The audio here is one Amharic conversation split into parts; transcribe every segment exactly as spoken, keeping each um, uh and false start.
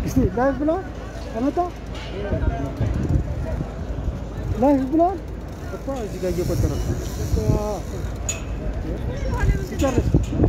እስቲ ላይቭ ብሎ አመጣ ላይቭ ብሎ እኮ እዚህ ጋር እየቆጠረ ነው ሲጨርስ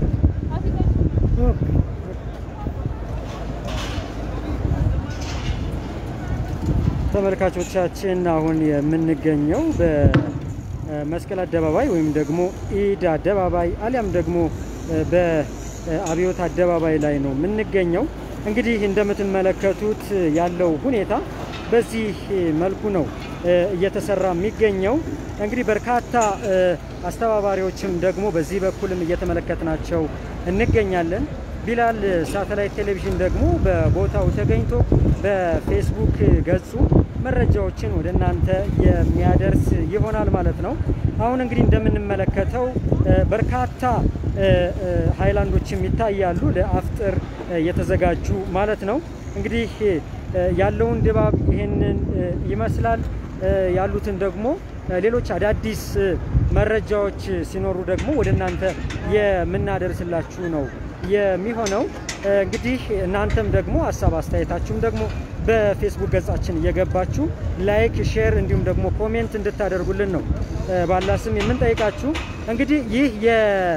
ተመልካቾቻችን አሁን የምንገኘው በመስቀል አደባባይ ወይም ደግሞ ኢድ አደባባይ አሊያም ደግሞ በአብዮት አደባባይ ላይ ነው የምንገኘው። እንግዲህ እንደምትመለከቱት ያለው ሁኔታ በዚህ መልኩ ነው እየተሰራ የሚገኘው። እንግዲህ በርካታ አስተባባሪዎችም ደግሞ በዚህ በኩልም እየተመለከትናቸው እንገኛለን። ቢላል ሳተላይት ቴሌቪዥን ደግሞ በቦታው ተገኝቶ በፌስቡክ ገጹ መረጃዎችን ወደናንተ የሚያደርስ ይሆናል ማለት ነው። አሁን እንግዲህ እንደምንመለከተው በርካታ ሃይላንዶችም ይታያሉ ለአፍጥር የተዘጋጁ ማለት ነው። እንግዲህ ያለውን ድባብ ይሄንን ይመስላል። ያሉትን ደግሞ ሌሎች አዳዲስ መረጃዎች ሲኖሩ ደግሞ ወደናንተ የምናደርስላችሁ ነው የሚሆነው። እንግዲህ እናንተም ደግሞ ሐሳብ አስተያየታችሁም ደግሞ በፌስቡክ ገጻችን እየገባችሁ ላይክ ሼር እንዲሁም ደግሞ ኮሜንት እንድታደርጉልን ነው ባላስም የምንጠይቃችሁ። እንግዲህ ይህ የ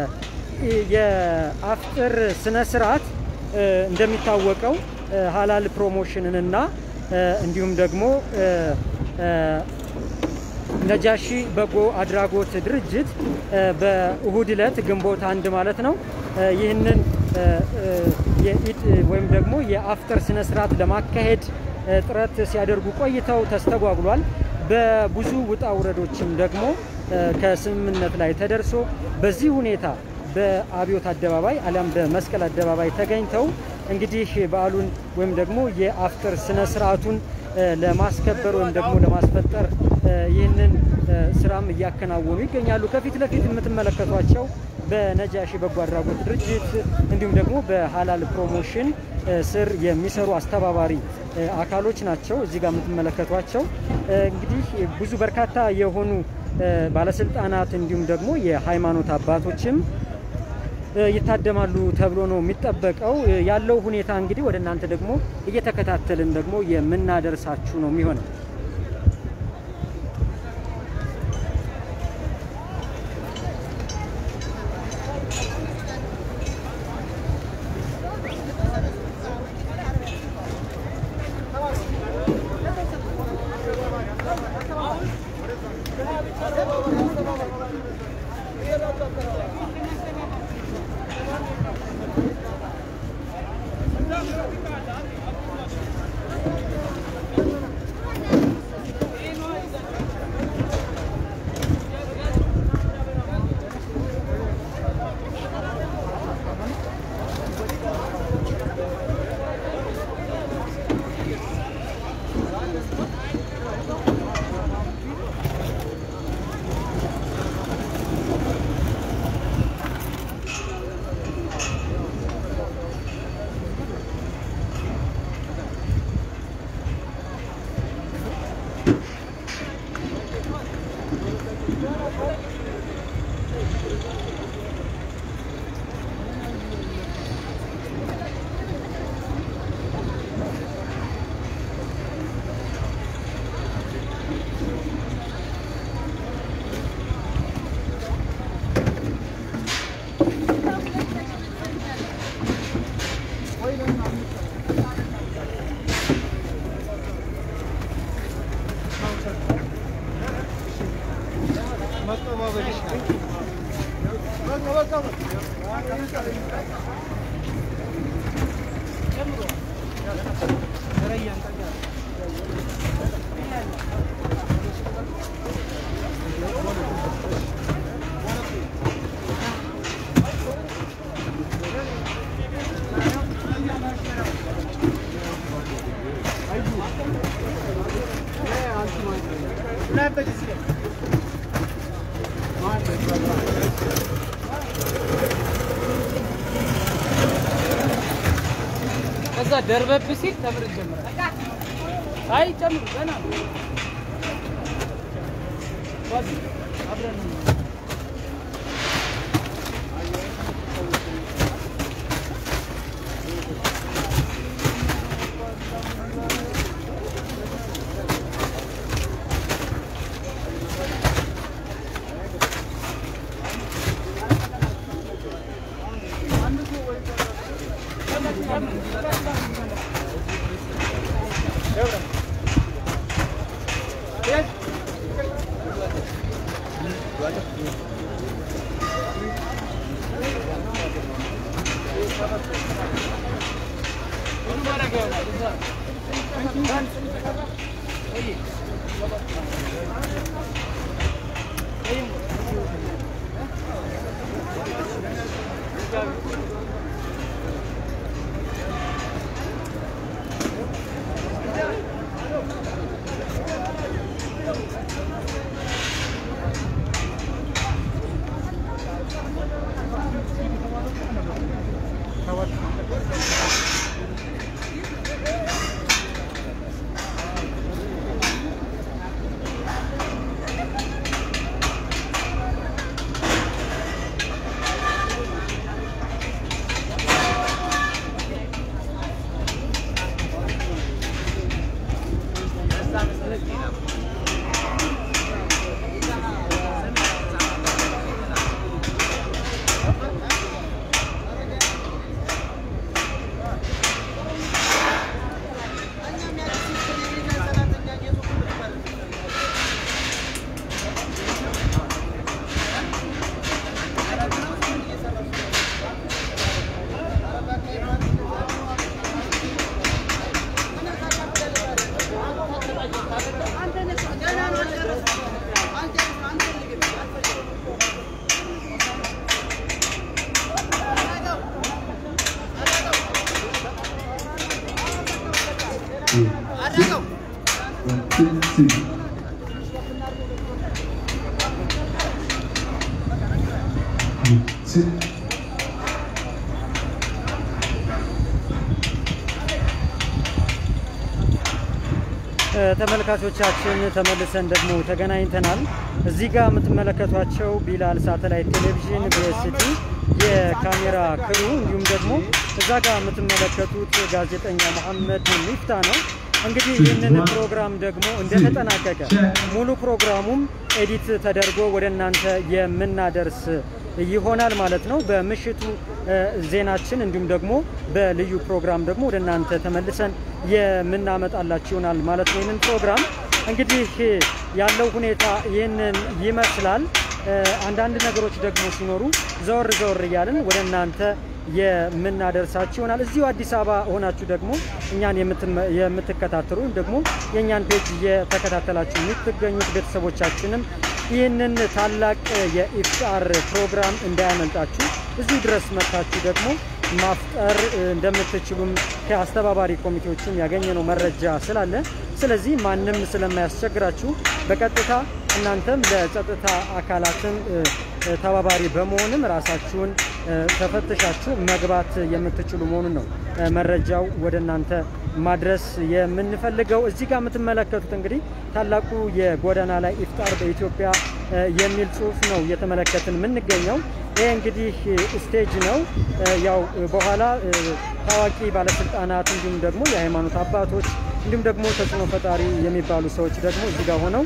የአፍጥር ስነ ስርዓት እንደሚታወቀው ሐላል ፕሮሞሽንን እና እንዲሁም ደግሞ ነጃሺ በጎ አድራጎት ድርጅት በእሁድ ዕለት ግንቦት አንድ ማለት ነው ይህንን የኢድ ወይም ደግሞ የአፍጥር ስነ ስርዓት ለማካሄድ ጥረት ሲያደርጉ ቆይተው ተስተጓጉሏል። በብዙ ውጣ ውረዶችም ደግሞ ከስምምነት ላይ ተደርሶ በዚህ ሁኔታ በአብዮት አደባባይ አሊያም በመስቀል አደባባይ ተገኝተው እንግዲህ በዓሉን ወይም ደግሞ የአፍጥር ስነ ስርዓቱን ለማስከበር ወይም ደግሞ ለማስፈጠር ይህንን ስራም እያከናወኑ ይገኛሉ። ከፊት ለፊት የምትመለከቷቸው በነጃሺ በጎ አድራጎት ድርጅት እንዲሁም ደግሞ በሐላል ፕሮሞሽን ስር የሚሰሩ አስተባባሪ አካሎች ናቸው። እዚህ ጋር የምትመለከቷቸው እንግዲህ ብዙ በርካታ የሆኑ ባለስልጣናት እንዲሁም ደግሞ የሃይማኖት አባቶችም ይታደማሉ ተብሎ ነው የሚጠበቀው። ያለው ሁኔታ እንግዲህ ወደናንተ ደግሞ እየተከታተልን ደግሞ የምናደርሳችሁ ነው የሚሆነው። ከዛ ደርበብ ሲል ተምር ጀምራል። አይ ጨምሩ ገና ዋዚ አብረን ተመልካቾቻችን ተመልሰን ደግሞ ተገናኝተናል። እዚህ ጋር የምትመለከቷቸው ቢላል ሳተላይት ቴሌቪዥን በሲቲ የካሜራ ክሩ እንዲሁም ደግሞ እዛ ጋር የምትመለከቱት ጋዜጠኛ መሐመድ ሚፍታ ነው። እንግዲህ ይህንን ፕሮግራም ደግሞ እንደተጠናቀቀ ሙሉ ፕሮግራሙም ኤዲት ተደርጎ ወደ እናንተ የምናደርስ ይሆናል ማለት ነው። በምሽቱ ዜናችን እንዲሁም ደግሞ በልዩ ፕሮግራም ደግሞ ወደ እናንተ ተመልሰን የምናመጣላችሁ ይሆናል ማለት ነው። ይህንን ፕሮግራም እንግዲህ ያለው ሁኔታ ይህንን ይመስላል። አንዳንድ ነገሮች ደግሞ ሲኖሩ ዘወር ዘወር እያልን ወደ እናንተ የምናደርሳችሁ ይሆናል። እዚሁ አዲስ አበባ ሆናችሁ ደግሞ እኛን የምትከታተሉ ደግሞ የኛን ፔጅ የተከታተላችሁ የምትገኙት ቤተሰቦቻችንም ይህንን ታላቅ የኢፍጣር ፕሮግራም እንዳያመልጣችሁ እዚሁ ድረስ መጣችሁ ደግሞ ማፍጠር እንደምትችሉም ከአስተባባሪ ኮሚቴዎችም ያገኘነው መረጃ ስላለ ስለዚህ ማንም ስለማያስቸግራችሁ በቀጥታ እናንተም ለጸጥታ አካላትን ተባባሪ በመሆንም ራሳችሁን ተፈትሻችሁ መግባት የምትችሉ መሆኑን ነው መረጃው ወደ እናንተ ማድረስ የምንፈልገው። እዚህ ጋር የምትመለከቱት እንግዲህ ታላቁ የጎዳና ላይ ኢፍጣር በኢትዮጵያ የሚል ጽሁፍ ነው እየተመለከትን የምንገኘው። ይሄ እንግዲህ ስቴጅ ነው። ያው በኋላ ታዋቂ ባለስልጣናት እንዲሁም ደግሞ የሃይማኖት አባቶች እንዲሁም ደግሞ ተጽዕኖ ፈጣሪ የሚባሉ ሰዎች ደግሞ እዚህ ጋር ሆነው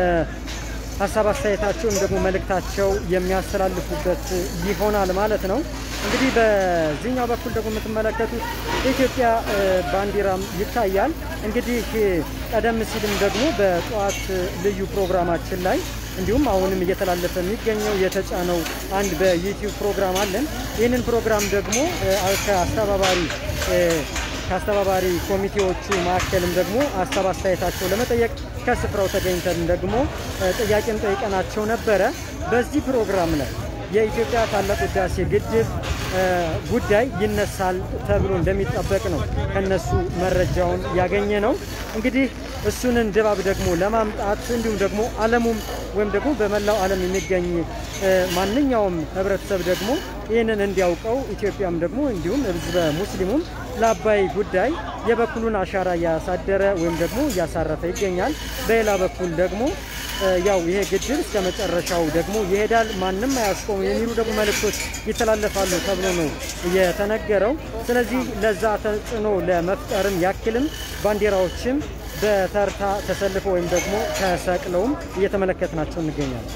ሀሳብ አስተያየታቸውን ደግሞ መልእክታቸው የሚያስተላልፉበት ይሆናል ማለት ነው። እንግዲህ በዚህኛው በኩል ደግሞ የምትመለከቱት የኢትዮጵያ ባንዲራም ይታያል። እንግዲህ ቀደም ሲልም ደግሞ በጧት ልዩ ፕሮግራማችን ላይ እንዲሁም አሁንም እየተላለፈ የሚገኘው የተጫነው አንድ በዩቲዩብ ፕሮግራም አለን። ይህንን ፕሮግራም ደግሞ ከአስተባባሪ ከአስተባባሪ ኮሚቴዎቹ ማዕከልም ደግሞ ሀሳብ አስተያየታቸው ለመጠየቅ ከስፍራው ተገኝተን ደግሞ ጥያቄም ጠይቀናቸው ነበረ። በዚህ ፕሮግራም ላይ የኢትዮጵያ ታላቁ ህዳሴ ግድብ ጉዳይ ይነሳል ተብሎ እንደሚጠበቅ ነው ከነሱ መረጃውን ያገኘ ነው። እንግዲህ እሱንን ድባብ ደግሞ ለማምጣት እንዲሁም ደግሞ ዓለሙም ወይም ደግሞ በመላው ዓለም የሚገኝ ማንኛውም ህብረተሰብ ደግሞ ይህንን እንዲያውቀው ኢትዮጵያም ደግሞ እንዲሁም ህዝበ ሙስሊሙም ለአባይ ጉዳይ የበኩሉን አሻራ ያሳደረ ወይም ደግሞ ያሳረፈ ይገኛል። በሌላ በኩል ደግሞ ያው ይሄ ግድብ እስከ መጨረሻው ደግሞ ይሄዳል ማንንም አያስቆም የሚሉ ደግሞ መልእክቶች ይተላለፋሉ ተብሎ ነው የተነገረው። ስለዚህ ለዛ ተጽዕኖ ለመፍጠርም ያክልም ባንዲራዎችም በተርታ ተሰልፈው ወይም ደግሞ ተሰቅለውም እየተመለከትናቸው እንገኛለን።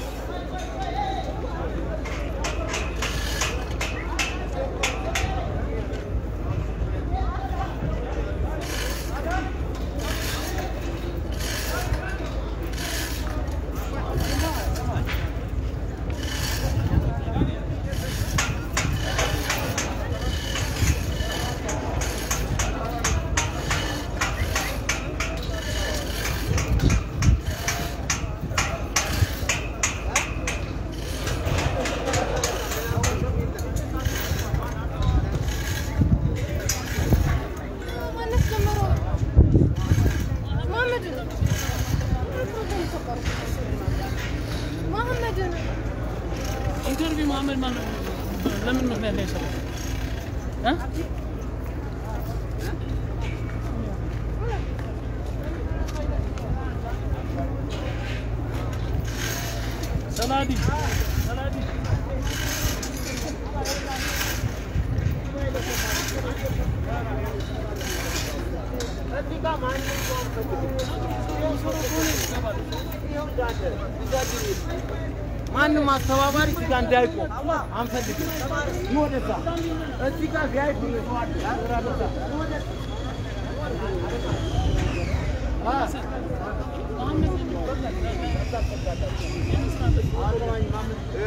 መሐመድ ማን ለምን ምክንያት ላይ ሰራ እ ሰላዲ ሰላዲ እዚጋ ማን ማንም አስተባባሪ እዚጋ እንዳይቆም አንፈልግም ይወደዛ እዚጋ ቪአይፒ ተዋል ያራበታ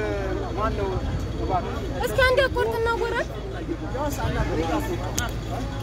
እስኪ አንዴ ቆርጥና ወራል